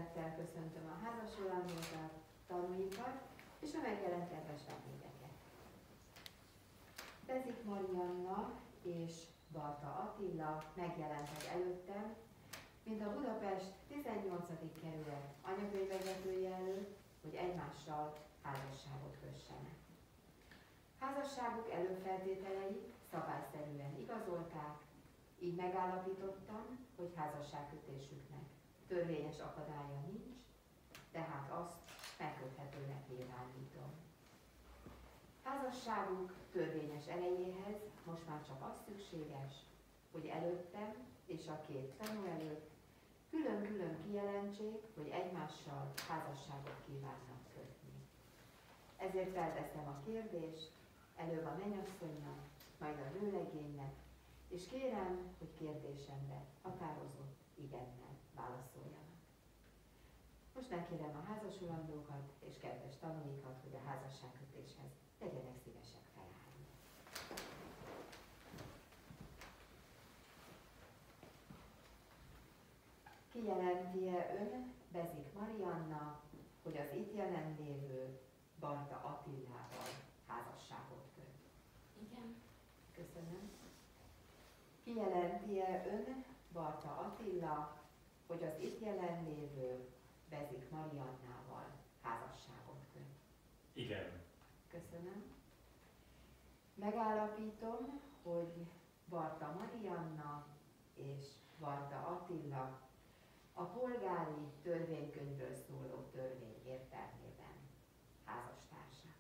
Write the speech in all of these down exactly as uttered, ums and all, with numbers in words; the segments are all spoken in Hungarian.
szeretettel köszöntöm a házasulandókat, tanúikat és a megjelent kedves vendégeket. Bezik Marianna és Barta Attila megjelentek előttem, mint a Budapest tizennyolcadik kerület anyakönyvvezetője előtt, hogy egymással házasságot kössenek. Házasságuk előfeltételeit szabályszerűen igazolták, így megállapítottam, hogy házasságkötésüknek törvényes akadálya nincs, tehát azt megköthetőnek nyilvánítom. Házasságuk törvényes erejéhez most már csak az szükséges, hogy előttem és a két tanú előtt külön-külön kijelentsék, hogy egymással házasságot kívánnak kötni. Ezért felteszem a kérdést, előbb a mennyasszonynak, majd a vőlegénynek, és kérem, hogy kérdésemre határozott igennel válaszoljanak. Most megkérem a házasulandókat és kedves tanúikat, hogy a házasságkötéshez legyenek szívesek felállni. Kijelenti-e ön, Bezik Marianna, hogy az itt jelenlévő Barta Attilával házasságot köt? Igen. Köszönöm. Kijelenti-e ön, Barta Attila, hogy az itt jelenlévő Bezik Mariannával házasságot köt? Igen. Köszönöm. Megállapítom, hogy Barta Marianna és Barta Attila a polgári törvénykönyvről szóló törvény értelmében házastársak.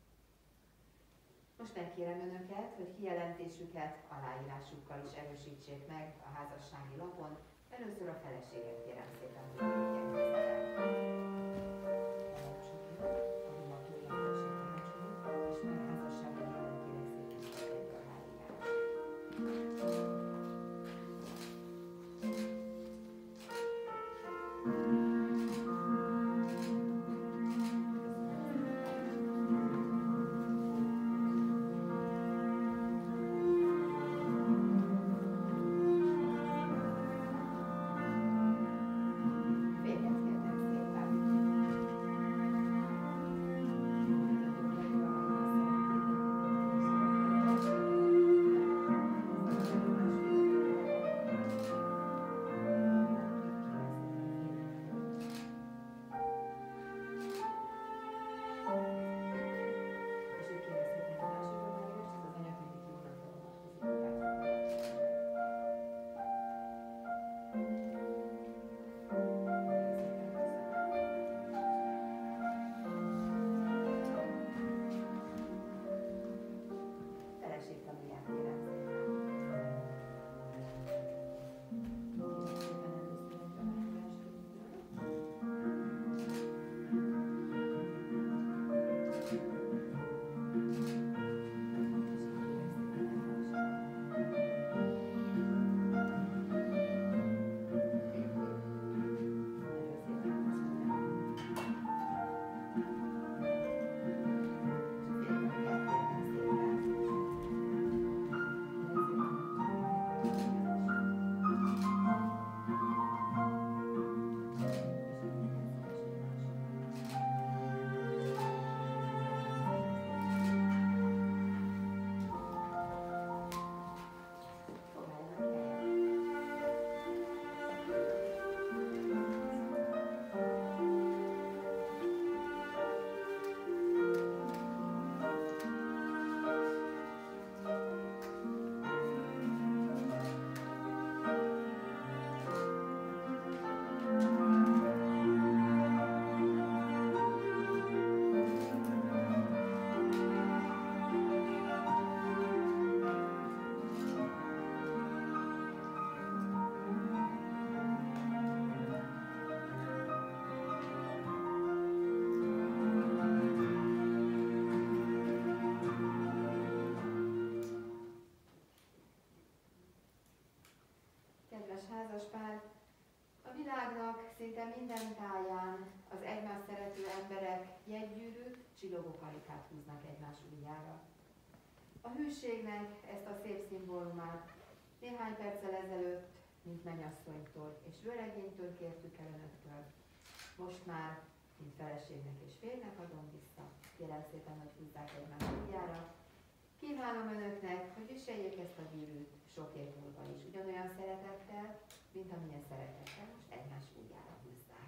Most megkérem önöket, hogy kijelentésüket aláírásukkal is erősítsék meg a házassági lapon. Először a feleséget kérem szépen, hogy tegyen közelebb. És majd a házassági lapon kérem szépen tegyen aláírást. Házaspár, a világnak szinte minden táján az egymást szerető emberek jegygyűrűt, csillogó karikát húznak egymás ujjára. A hűségnek ezt a szép szimbólumát néhány perccel ezelőtt, mint mennyasszonytól és vőlegénytől kértük el önöktől, Most már, mint feleségnek és férjnek adom vissza. Kérem szépen, hogy húzzák egymást ujjára. Kívánom önöknek, hogy viseljék ezt a gyűrűt sok év múlva is, ugyanolyan szeretettel, mint amilyen szeretettel most egymás ujjára húzzák.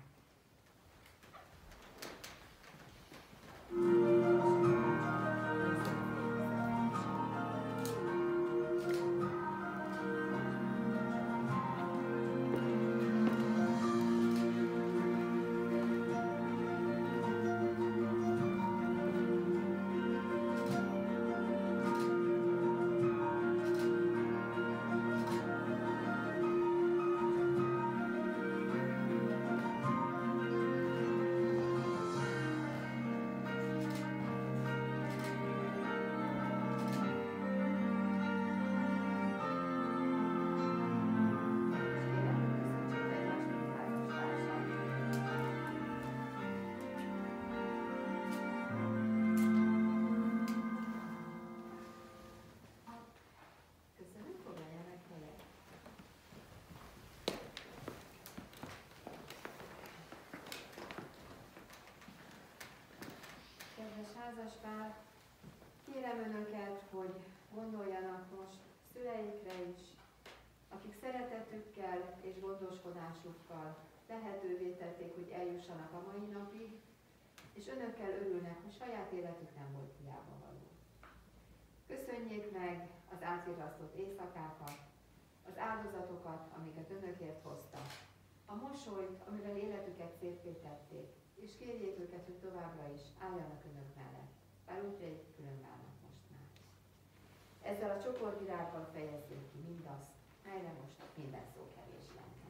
Házaspár, kérem önöket, hogy gondoljanak most szüleikre is, akik szeretetükkel és gondoskodásukkal lehetővé tették, hogy eljussanak a mai napig, és önökkel örülnek, hogy saját életük nem volt hiába való. Köszönjék meg az átvirrasztott éjszakákat, az áldozatokat, amiket önökért hoztak, a mosolyt, amivel életüket szépké tették, és kérjék őket, hogy továbbra is álljanak önök mellett, bár úgy, hogy külön válnak most már. Ezzel a csokorvirággal fejezzék ki mindazt, melyre most minden szó kevés lenne.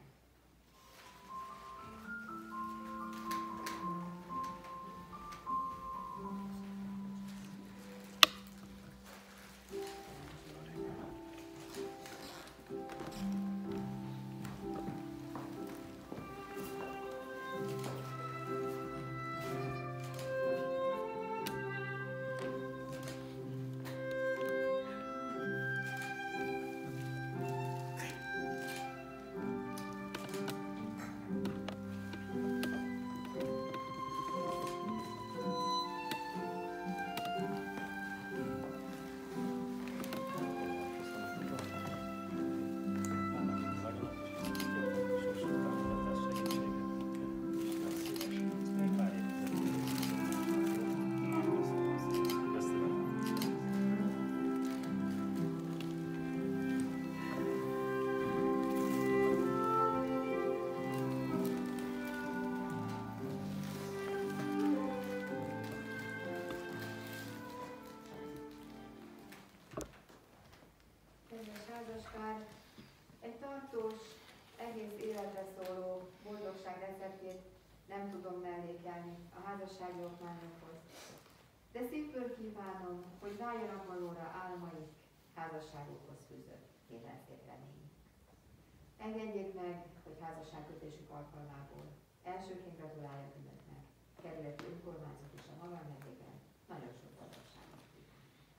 Házaspár, egy tartós, egész életre szóló boldogság receptjét nem tudom mellékelni a házassági okmányokhoz. De szívből kívánom, hogy váljanak valóra álmaik házasságokhoz fűzött minden szép remény. Engedjék meg, hogy házasságkötésük alkalmából elsőként gratuláljak önöknek, kerületi önkormányzat és a maga nevében nagyon sok boldogságot kívánok.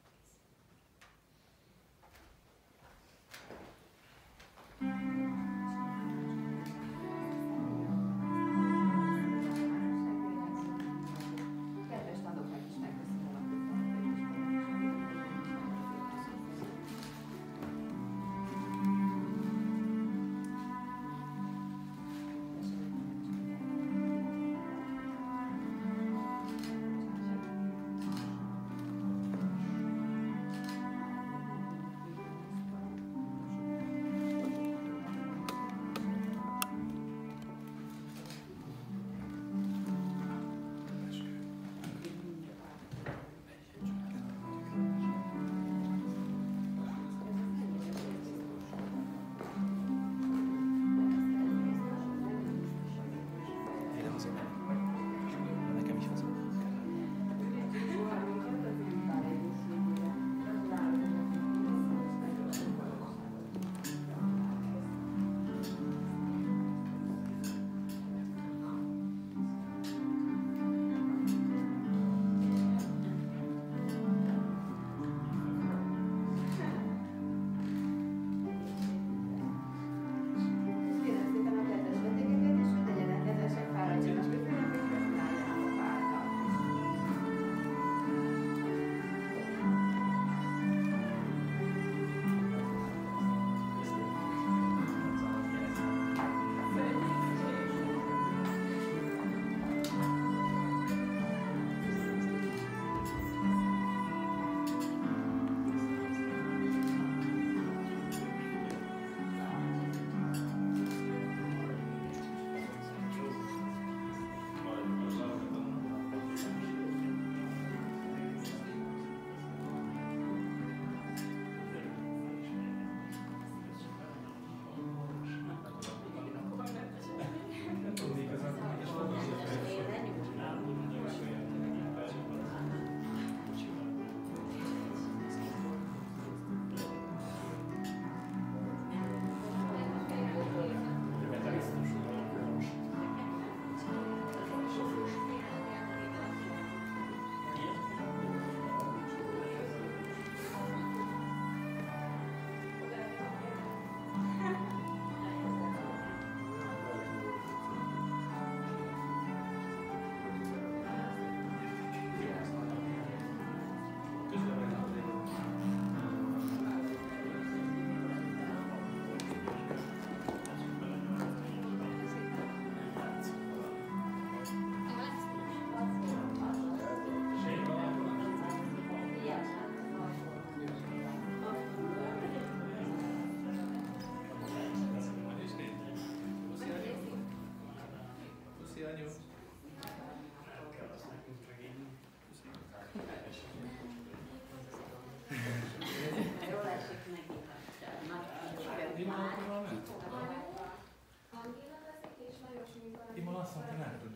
Kedves tanúknak is megköszönöm a közvetítést. Imola akkor nem? Kicsoda barátja. Angéla veszik és Lajos, mint valami. Imola azt mondta, nem